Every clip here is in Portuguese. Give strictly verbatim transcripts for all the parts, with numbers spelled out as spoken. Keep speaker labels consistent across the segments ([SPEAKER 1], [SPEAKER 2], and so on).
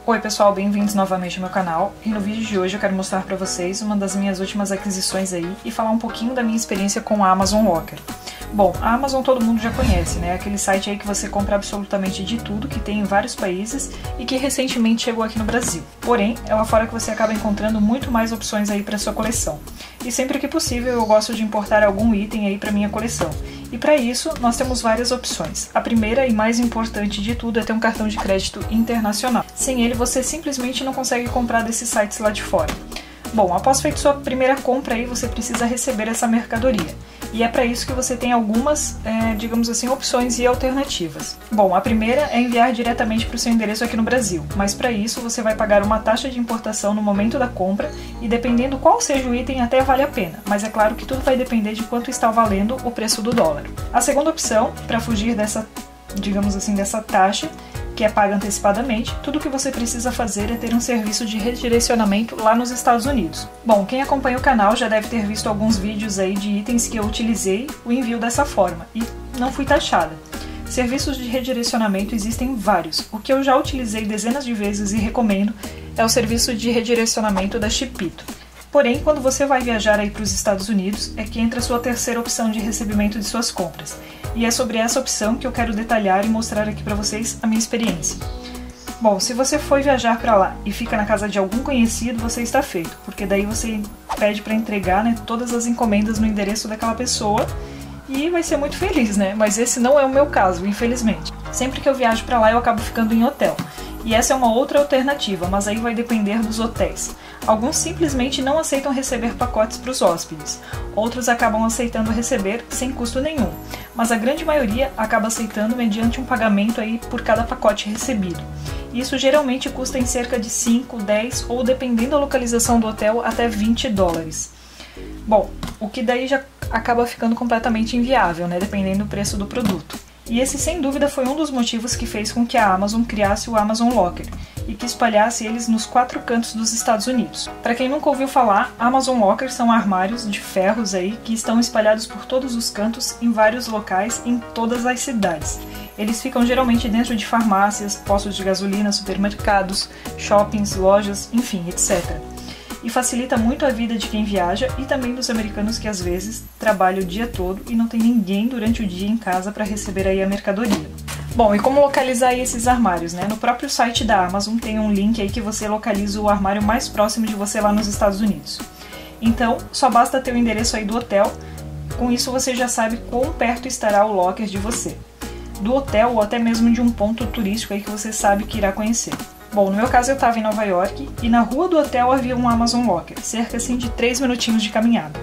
[SPEAKER 1] Oi pessoal, bem-vindos novamente ao meu canal, e no vídeo de hoje eu quero mostrar para vocês uma das minhas últimas aquisições aí e falar um pouquinho da minha experiência com a Amazon Locker. Bom, a Amazon todo mundo já conhece, né? Aquele site aí que você compra absolutamente de tudo, que tem em vários países e que recentemente chegou aqui no Brasil. Porém, é lá fora que você acaba encontrando muito mais opções aí para sua coleção. E sempre que possível eu gosto de importar algum item aí para minha coleção. E para isso, nós temos várias opções. A primeira e mais importante de tudo é ter um cartão de crédito internacional. Sem ele, você simplesmente não consegue comprar desses sites lá de fora. Bom, após feito sua primeira compra aí, você precisa receber essa mercadoria. E é para isso que você tem algumas, é, digamos assim, opções e alternativas. Bom, a primeira é enviar diretamente para o seu endereço aqui no Brasil, mas para isso você vai pagar uma taxa de importação no momento da compra e dependendo qual seja o item até vale a pena, mas é claro que tudo vai depender de quanto está valendo o preço do dólar. A segunda opção, para fugir dessa, digamos assim, dessa taxa, que é paga antecipadamente, tudo o que você precisa fazer é ter um serviço de redirecionamento lá nos Estados Unidos. Bom, quem acompanha o canal já deve ter visto alguns vídeos aí de itens que eu utilizei o envio dessa forma, e não fui taxada. Serviços de redirecionamento existem vários. O que eu já utilizei dezenas de vezes e recomendo é o serviço de redirecionamento da Shipito. Porém, quando você vai viajar aí para os Estados Unidos, é que entra a sua terceira opção de recebimento de suas compras. E é sobre essa opção que eu quero detalhar e mostrar aqui para vocês a minha experiência. Bom, se você for viajar para lá e fica na casa de algum conhecido, você está feito, porque daí você pede para entregar, né, todas as encomendas no endereço daquela pessoa e vai ser muito feliz, né? Mas esse não é o meu caso, infelizmente. Sempre que eu viajo para lá eu acabo ficando em hotel. E essa é uma outra alternativa, mas aí vai depender dos hotéis. Alguns simplesmente não aceitam receber pacotes para os hóspedes, outros acabam aceitando receber sem custo nenhum, mas a grande maioria acaba aceitando mediante um pagamento aí por cada pacote recebido. Isso geralmente custa em cerca de cinco, dez ou, dependendo da localização do hotel, até vinte dólares. Bom, o que daí já acaba ficando completamente inviável, né, dependendo do preço do produto. E esse, sem dúvida, foi um dos motivos que fez com que a Amazon criasse o Amazon Locker e que espalhasse eles nos quatro cantos dos Estados Unidos. Para quem nunca ouviu falar, Amazon Lockers são armários de ferros aí que estão espalhados por todos os cantos, em vários locais, em todas as cidades. Eles ficam geralmente dentro de farmácias, postos de gasolina, supermercados, shoppings, lojas, enfim, etcétera. E facilita muito a vida de quem viaja e também dos americanos que às vezes trabalham o dia todo e não tem ninguém durante o dia em casa para receber aí a mercadoria. Bom, e como localizar aí esses armários, né? No próprio site da Amazon tem um link aí que você localiza o armário mais próximo de você lá nos Estados Unidos. Então, só basta ter o endereço aí do hotel, com isso você já sabe quão perto estará o locker de você. Do hotel ou até mesmo de um ponto turístico aí que você sabe que irá conhecer. Bom, no meu caso eu estava em Nova York e na rua do hotel havia um Amazon Locker, cerca assim de três minutinhos de caminhada.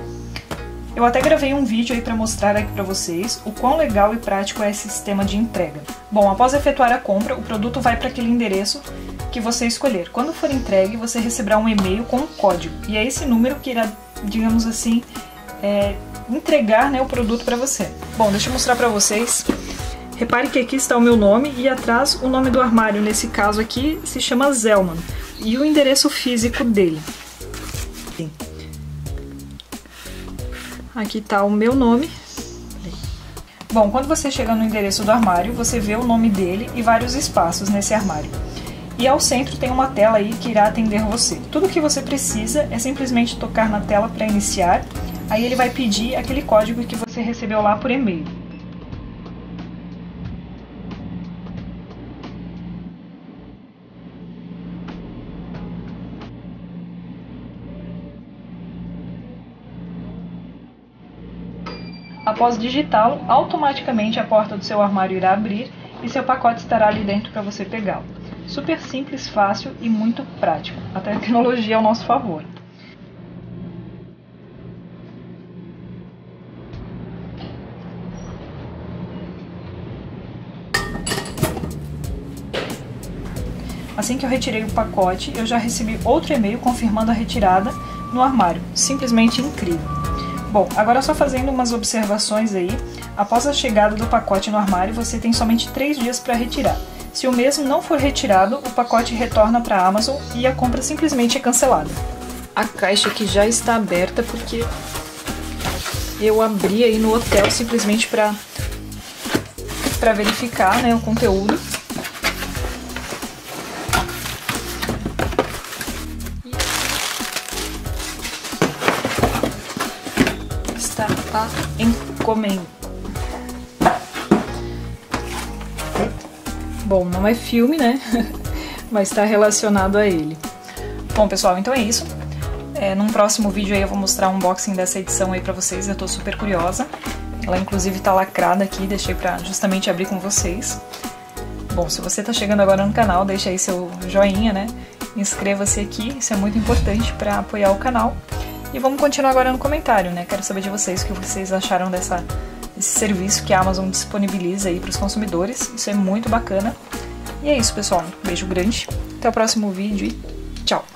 [SPEAKER 1] Eu até gravei um vídeo aí para mostrar aqui para vocês o quão legal e prático é esse sistema de entrega. Bom, após efetuar a compra, o produto vai para aquele endereço que você escolher. Quando for entregue, você receberá um e-mail com um código e é esse número que irá, digamos assim, é, entregar, né, o produto para você. Bom, deixa eu mostrar para vocês. Repare que aqui está o meu nome e atrás o nome do armário, nesse caso aqui se chama Zelman, e o endereço físico dele. Aqui está o meu nome. Bom, quando você chega no endereço do armário, você vê o nome dele e vários espaços nesse armário. E ao centro tem uma tela aí que irá atender você. Tudo o que você precisa é simplesmente tocar na tela para iniciar, aí ele vai pedir aquele código que você recebeu lá por e-mail. Após digitá-lo, automaticamente a porta do seu armário irá abrir e seu pacote estará ali dentro para você pegá-lo. Super simples, fácil e muito prático. A tecnologia ao nosso favor. Assim que eu retirei o pacote, eu já recebi outro e-mail confirmando a retirada no armário. Simplesmente incrível. Bom, agora só fazendo umas observações aí, após a chegada do pacote no armário, você tem somente três dias para retirar. Se o mesmo não for retirado, o pacote retorna para a Amazon e a compra simplesmente é cancelada. A caixa aqui já está aberta porque eu abri aí no hotel simplesmente para para verificar, né, o conteúdo. a encomenda. Bom, não é filme, né? Mas está relacionado a ele. Bom, pessoal, então é isso. É, num próximo vídeo aí eu vou mostrar um unboxing dessa edição aí pra vocês. Eu tô super curiosa. Ela inclusive tá lacrada aqui, deixei pra justamente abrir com vocês. Bom, se você tá chegando agora no canal, deixa aí seu joinha, né? Inscreva-se aqui, isso é muito importante pra apoiar o canal. E vamos continuar agora no comentário, né? Quero saber de vocês o que vocês acharam dessa, desse serviço que a Amazon disponibiliza aí pros consumidores. Isso é muito bacana. E é isso, pessoal. Um beijo grande. Até o próximo vídeo e tchau!